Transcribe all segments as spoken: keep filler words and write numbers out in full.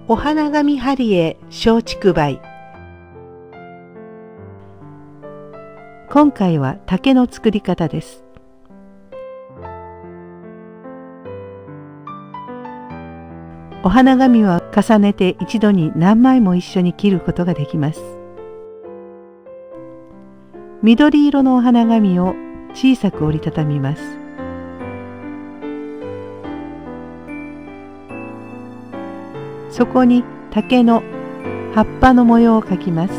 お花紙貼り絵松竹梅。今回は竹の作り方です。お花紙は重ねて一度に何枚も一緒に切ることができます。緑色のお花紙を小さく折りたたみます。そこに竹の葉っぱの模様を描きます。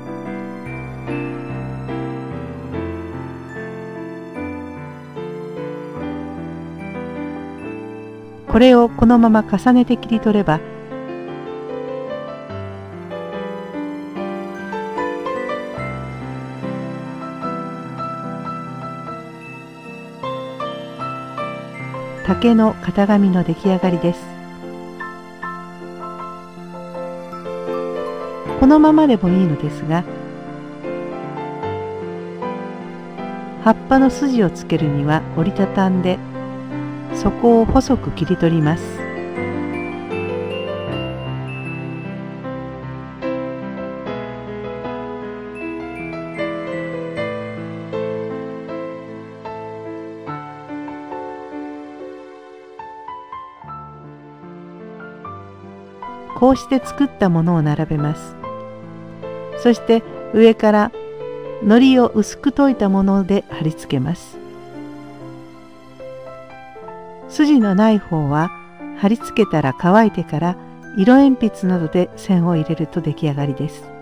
これをこのまま重ねて切り取れば、竹の型紙の出来上がりです。このままでもいいのですが、葉っぱの筋をつけるには折りたたんで、そこを細く切り取ります。こうして作ったものを並べます。そして上から糊を薄く溶いたもので貼り付けます。筋のない方は貼り付けたら乾いてから色鉛筆などで線を入れると出来上がりです。